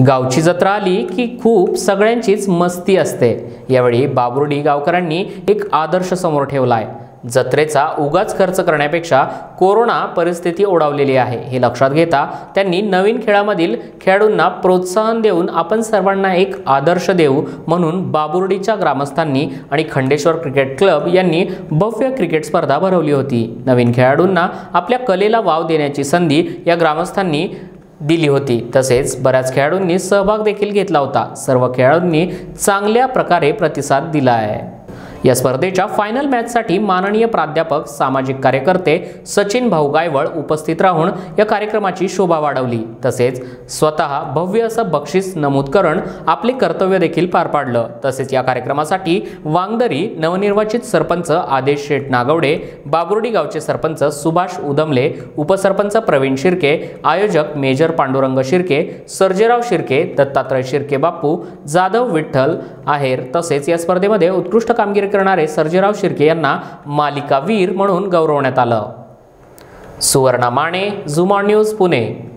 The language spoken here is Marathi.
गावची जत्रा आली की खूप सगळ्यांचीच मस्ती असते। यावेळी बाबुर्डी गावकऱ्यांनी एक आदर्श समोर ठेवलाय। जत्रेचा उगाच खर्च करण्यापेक्षा कोरोना परिस्थिती ओढावलेली आहे हे लक्षात घेता त्यांनी नवीन खेळामधील खेळाडूंना प्रोत्साहन देऊन आपण सर्वांना एक आदर्श देऊ म्हणून बाबुर्डीच्या ग्रामस्थांनी आणि खंडेश्वर क्रिकेट क्लब यांनी भव्य क्रिकेट स्पर्धा भरवली होती। नवीन खेळाडूंना आपल्या कलेला वाव देण्याची संधी या ग्रामस्थांनी दिली होती। तसेच बऱ्याच खेळाडूंनी सहभाग देखील घेतला होता। सर्व खेळाडूंनी चांगल्या प्रकारे प्रतिसाद दिला आहे। या स्पर्धेच्या फायनल मॅचसाठी माननीय प्राध्यापक सामाजिक कार्यकर्ते सचिन भाऊ गायवळ उपस्थित राहून या कार्यक्रमाची शोभा वाढवली। तसेच स्वतः भव्य असं बक्षीस नमूद करून आपले कर्तव्य देखील पार पाडलं। तसेच या कार्यक्रमासाठी वांगदरी नवनिर्वाचित सरपंच आदेश शेठ नागवडे, बाबुर्डी गावचे सरपंच सुभाष उदमले, उपसरपंच प्रवीण शिर्के, आयोजक मेजर पांडुरंग शिर्के, सर्जेराव शिर्के, दत्तात्रय शिर्के बापू, जाधव विठ्ठल आहेर तसेच या स्पर्धेमध्ये उत्कृष्ट कामगिरी करणारे सर्जेराव शिर्के यांना मालिकावीर म्हणून गौरवण्यात आलं। सुवर्णा माने, झुमा न्यूज, पुणे।